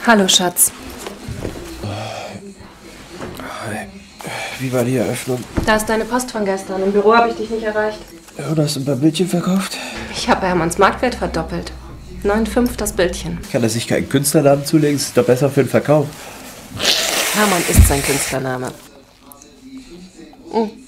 Hallo, Schatz. Wie war die Eröffnung? Da ist deine Post von gestern. Im Büro habe ich dich nicht erreicht. Ja, du hast ein paar Bildchen verkauft? Ich habe Hermanns Marktwert verdoppelt. 9,5 das Bildchen. Kann er sich keinen Künstlernamen zulegen? Ist doch besser für den Verkauf. Hermann ist sein Künstlername.